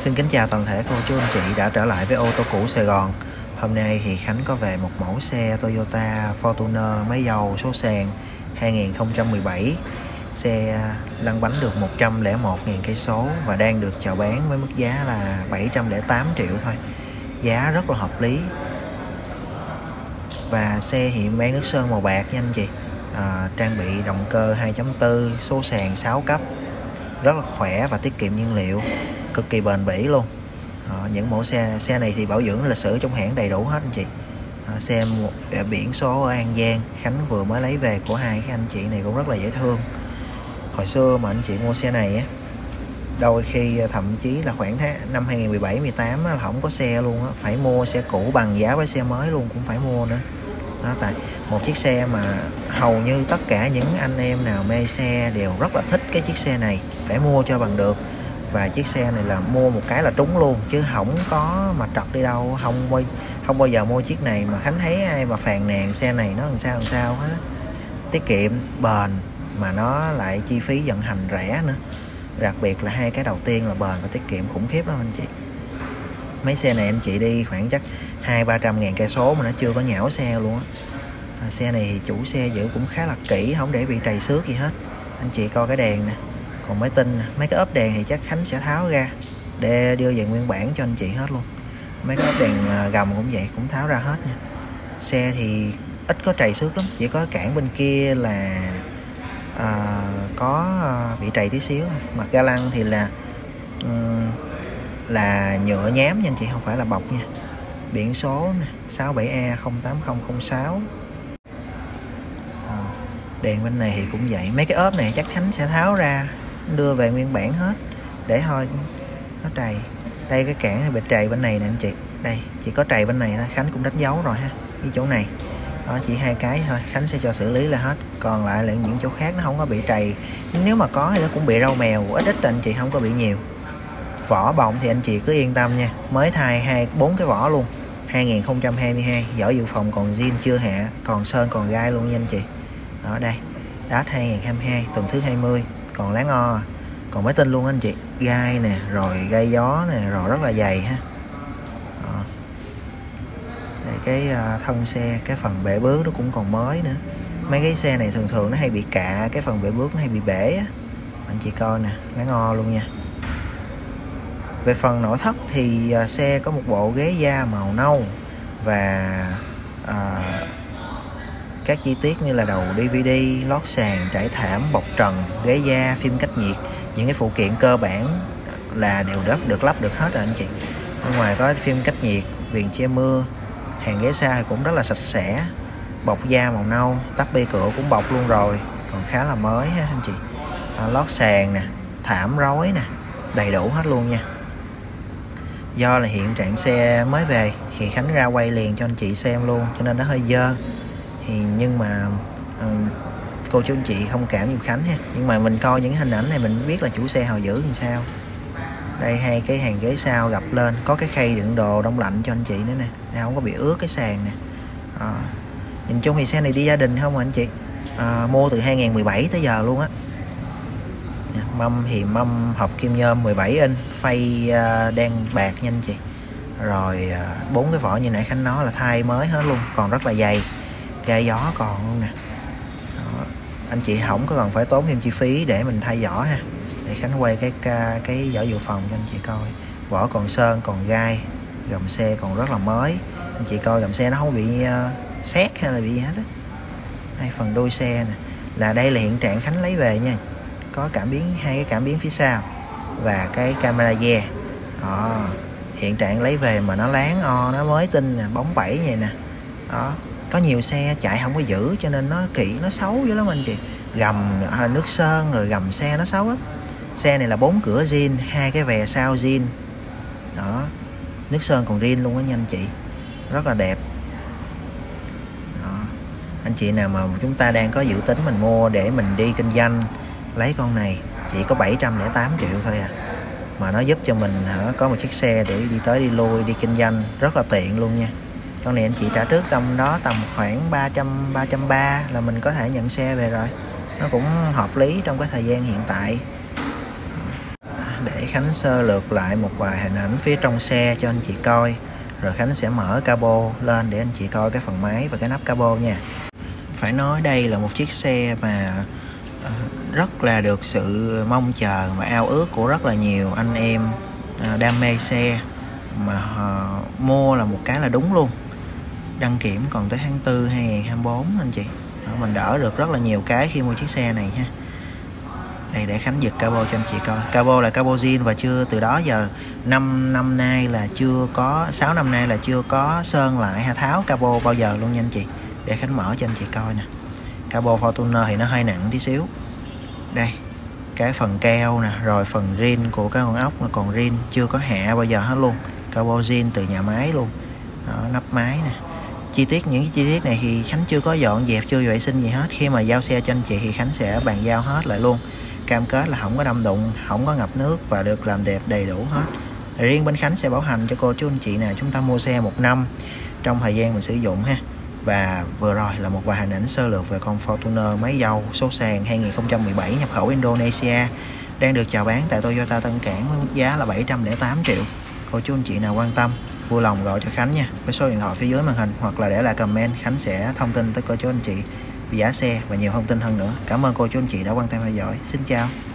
Xin kính chào toàn thể cô chú anh chị đã trở lại với ô tô cũ Sài Gòn. Hôm nay thì Khánh có về một mẫu xe Toyota Fortuner máy dầu số sàn 2017. Xe lăn bánh được 101.000 cây số và đang được chào bán với mức giá là 708 triệu thôi. Giá rất là hợp lý. Và xe hiện bán nước sơn màu bạc nha anh chị. Trang bị động cơ 2.4, số sàn 6 cấp. Rất là khỏe và tiết kiệm nhiên liệu, cực kỳ bền bỉ luôn. Những mẫu xe này thì bảo dưỡng lịch sử trong hãng đầy đủ hết anh chị. Xe biển số ở An Giang, Khánh vừa mới lấy về của hai cái anh chị này cũng rất là dễ thương. Hồi xưa mà anh chị mua xe này á, đôi khi thậm chí là khoảng năm 2017-18 là không có xe luôn á, phải mua xe cũ bằng giá với xe mới luôn cũng phải mua nữa. Tại một chiếc xe mà hầu như tất cả những anh em nào mê xe đều rất là thích cái chiếc xe này, phải mua cho bằng được. Và chiếc xe này là mua một cái là trúng luôn, chứ không có mà trật đi đâu. Không bao giờ mua chiếc này mà Khánh thấy ai mà phàn nàn xe này nó làm sao hết. Tiết kiệm, bền mà nó lại chi phí vận hành rẻ nữa. Đặc biệt là hai cái đầu tiên là bền và tiết kiệm khủng khiếp lắm anh chị. Mấy xe này anh chị đi khoảng chắc 200-300 ngàn cây số mà nó chưa có nhão xe luôn á. Xe này thì chủ xe giữ cũng khá là kỹ, không để bị trầy xước gì hết. Anh chị coi cái đèn nè, còn mấy cái ốp đèn thì chắc Khánh sẽ tháo ra để đưa về nguyên bản cho anh chị hết luôn. Mấy cái ốp đèn gầm cũng vậy, cũng tháo ra hết nha. Xe thì ít có trầy xước lắm, chỉ có cản bên kia là có bị trầy tí xíu. Mặt ga lăng thì là nhựa nhám nha anh chị, không phải là bọc nha. Biển số nè, 67A08006. Đèn bên này thì cũng vậy. Mấy cái ốp này chắc Khánh sẽ tháo ra đưa về nguyên bản hết để thôi nó trầy. Đây cái cản bị trầy bên này nè anh chị. Đây chỉ có trầy bên này thôi, Khánh cũng đánh dấu rồi ha. Cái chỗ này đó chỉ hai cái thôi, Khánh sẽ cho xử lý là hết. Còn lại là những chỗ khác nó không có bị trầy. Nếu mà có thì nó cũng bị râu mèo ít anh chị, không có bị nhiều. Vỏ bọng thì anh chị cứ yên tâm nha, mới thay 4 cái vỏ luôn. 2022, vỏ dự phòng còn zin chưa hạ, còn sơn còn gai luôn nha anh chị. Đó đây, đát 2022 tuần thứ 20, còn láng o, còn mới tinh luôn anh chị. Gai nè, rồi gai gió nè, rồi rất là dày ha. Đây cái thân xe, cái phần bệ bước nó cũng còn mới nữa. Mấy cái xe này thường nó hay bị cạ, cái phần bệ bước nó hay bị bể á. Anh chị coi nè, láng o luôn nha. Về phần nội thất thì xe có một bộ ghế da màu nâu và các chi tiết như là đầu DVD, lót sàn, trải thảm, bọc trần, ghế da, phim cách nhiệt. Những cái phụ kiện cơ bản là đều được lắp được hết rồi anh chị. Bên ngoài có phim cách nhiệt, viền che mưa. Hàng ghế sau thì cũng rất là sạch sẽ, bọc da màu nâu, tắp bi cửa cũng bọc luôn rồi, còn khá là mới ha anh chị. Lót sàn nè, thảm rối nè, đầy đủ hết luôn nha. Do là hiện trạng xe mới về thì Khánh ra quay liền cho anh chị xem luôn, cho nên nó hơi dơ. Nhưng mà cô chú anh chị thông cảm giùm Khánh ha. Nhưng mà mình coi những hình ảnh này mình biết là chủ xe họ giữ như sao. Đây hai cái hàng ghế sau gập lên, có cái khay đựng đồ đông lạnh cho anh chị nữa nè, để không có bị ướt cái sàn nè. Nhìn chung thì xe này đi gia đình không anh chị. Mua từ 2017 tới giờ luôn á. Mâm thì mâm hộp kim nhôm 17 inch, phay đen bạc nha anh chị. Rồi 4 cái vỏ như nãy Khánh nói là thay mới hết luôn, còn rất là dày. Gai gió còn luôn nè. Anh chị không có cần phải tốn thêm chi phí để mình thay vỏ ha. Để Khánh quay cái vỏ dự phòng cho anh chị coi. Vỏ còn sơn, còn gai, gầm xe còn rất là mới. Anh chị coi gầm xe nó không bị sét hay là bị gì hết á. Hai phần đuôi xe nè, là đây là hiện trạng Khánh lấy về nha. Có hai cái cảm biến phía sau và cái camera re. Hiện trạng lấy về mà nó láng o, nó mới tinh nè, bóng bẩy vậy nè. Đó, có nhiều xe chạy không có giữ cho nên nó nó xấu dữ lắm anh chị. Gầm nước sơn rồi gầm xe nó xấu lắm. Xe này là 4 cửa zin, 2 cái vè sau zin. Đó, nước sơn còn zin luôn á nha anh chị, rất là đẹp. Đó, anh chị nào mà chúng ta đang có dự tính mình mua để mình đi kinh doanh, lấy con này chỉ có 708 triệu thôi à, mà nó giúp cho mình có một chiếc xe để đi tới đi lui, đi kinh doanh rất là tiện luôn nha. Con này anh chị trả trước tầm khoảng 330 là mình có thể nhận xe về rồi. Nó cũng hợp lý trong cái thời gian hiện tại. để Khánh sơ lược lại một vài hình ảnh phía trong xe cho anh chị coi, rồi Khánh sẽ mở cabo lên để anh chị coi cái phần máy và cái nắp cabo nha. Phải nói đây là một chiếc xe mà rất là được sự mong chờ và ao ước của rất là nhiều anh em đam mê xe, mà mua là một cái là đúng luôn. Đăng kiểm còn tới tháng 4 2024 anh chị. Đó, mình đỡ được rất là nhiều cái khi mua chiếc xe này ha. Đây để Khánh giật cabo cho anh chị coi. Cabo là cabo zin và chưa, từ đó giờ 5 năm nay là chưa có, 6 năm nay là chưa có sơn lại hay tháo cabo bao giờ luôn nha anh chị. Để Khánh mở cho anh chị coi nè. Cabo Fortuner thì nó hơi nặng tí xíu. Đây, cái phần keo nè, rồi phần rin của cái con ốc là còn rin, chưa có hạ bao giờ hết luôn. Cabo zin từ nhà máy luôn. Đó, nắp máy nè. Những cái chi tiết này thì Khánh chưa có dọn dẹp, chưa vệ sinh gì hết. Khi mà giao xe cho anh chị thì Khánh sẽ bàn giao hết lại luôn. Cam kết là không có đâm đụng, không có ngập nước và được làm đẹp đầy đủ hết. Riêng bên Khánh sẽ bảo hành cho cô chú anh chị nào chúng ta mua xe 1 năm trong thời gian mình sử dụng ha. Và vừa rồi là một vài hình ảnh sơ lược về con Fortuner máy dầu số sàn 2017 nhập khẩu Indonesia đang được chào bán tại Toyota Tân Cảng với mức giá là 708 triệu. Cô chú anh chị nào quan tâm vui lòng gọi cho Khánh nha, với số điện thoại phía dưới màn hình, hoặc là để lại comment. Khánh sẽ thông tin tới cô chú anh chị giá xe và nhiều thông tin hơn nữa. Cảm ơn cô chú anh chị đã quan tâm theo dõi. Xin chào.